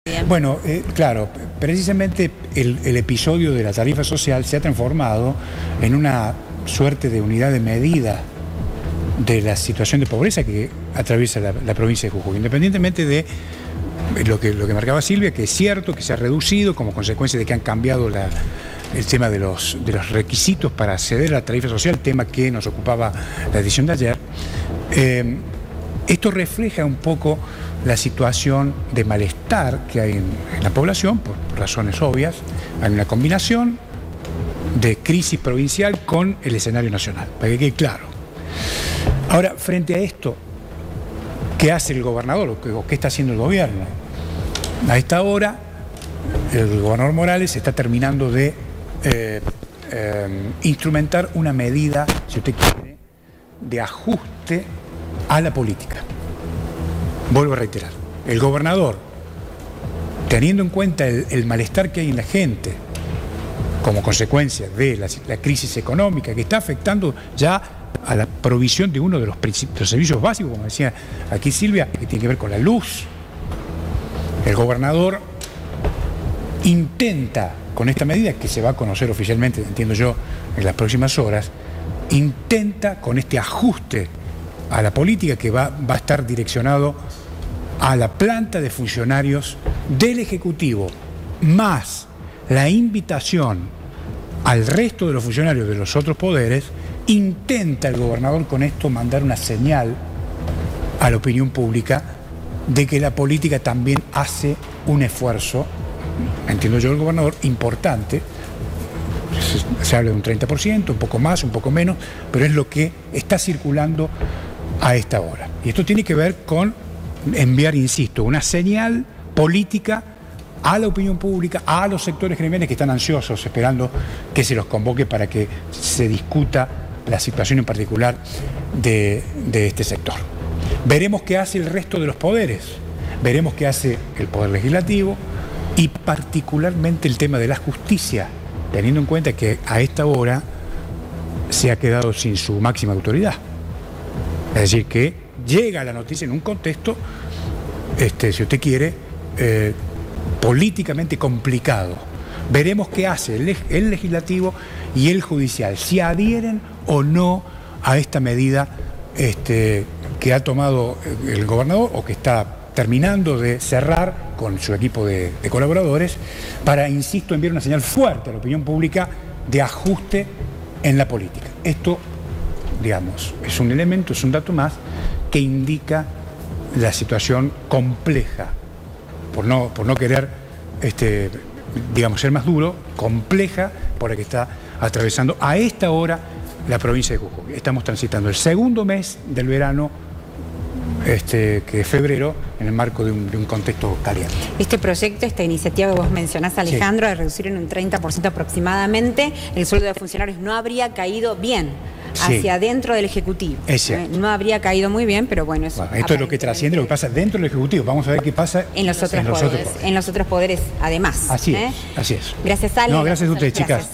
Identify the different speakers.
Speaker 1: Bien.
Speaker 2: Bueno, claro, precisamente el episodio de la tarifa social se ha transformado en una suerte de unidad de medida de la situación de pobreza que atraviesa la provincia de Jujuy, independientemente de lo que marcaba Silvia, que es cierto que se ha reducido como consecuencia de que han cambiado el tema de los requisitos para acceder a la tarifa social, tema que nos ocupaba la edición de ayer. Esto refleja un poco la situación de malestar que hay en la población, por razones obvias. Hay una combinación de crisis provincial con el escenario nacional, para que quede claro. Ahora, frente a esto, ¿qué hace el gobernador o qué está haciendo el gobierno? A esta hora, el gobernador Morales está terminando de instrumentar una medida, si usted quiere, de ajuste a la política. Vuelvo a reiterar, el gobernador, teniendo en cuenta el malestar que hay en la gente como consecuencia de la crisis económica que está afectando ya a la provisión de uno de los servicios básicos, como decía aquí Silvia, que tiene que ver con la luz. El gobernador intenta, con esta medida que se va a conocer oficialmente, entiendo yo, en las próximas horas, intenta con este ajuste a la política que va a estar direccionado a la planta de funcionarios del Ejecutivo, más la invitación al resto de los funcionarios de los otros poderes, intenta el gobernador con esto mandar una señal a la opinión pública de que la política también hace un esfuerzo, entiendo yo el gobernador, importante. Se habla de un 30%, un poco más, un poco menos, pero es lo que está circulando a esta hora. Y esto tiene que ver con enviar, insisto, una señal política a la opinión pública, a los sectores gremiales que están ansiosos, esperando que se los convoque para que se discuta la situación en particular de este sector. Veremos qué hace el resto de los poderes, veremos qué hace el Poder Legislativo y particularmente el tema de la justicia, teniendo en cuenta que a esta hora se ha quedado sin su máxima autoridad. Es decir, que llega la noticia en un contexto, si usted quiere, políticamente complicado. Veremos qué hace el legislativo y el judicial, si adhieren o no a esta medida que ha tomado el gobernador o que está terminando de cerrar con su equipo de colaboradores para, insisto, enviar una señal fuerte a la opinión pública de ajuste en la política. Esto, digamos, es un elemento, es un dato más que indica la situación compleja, por no querer, digamos, ser más duro, compleja por la que está atravesando a esta hora la provincia de Jujuy. Estamos transitando el segundo mes del verano, que es febrero, en el marco de un contexto caliente.
Speaker 1: Este proyecto, esta iniciativa que vos mencionás, Alejandro, sí, de reducir en un 30% aproximadamente el sueldo de funcionarios, no habría caído bien hacia dentro del Ejecutivo. No habría caído muy bien, pero bueno, eso.
Speaker 2: Bueno, esto es lo que trasciende, lo que pasa dentro del Ejecutivo. Vamos a ver qué pasa
Speaker 1: en los otros poderes. En los otros poderes, además.
Speaker 2: Así es, así es.
Speaker 1: Gracias, Ale.
Speaker 2: No, gracias a ustedes, chicas.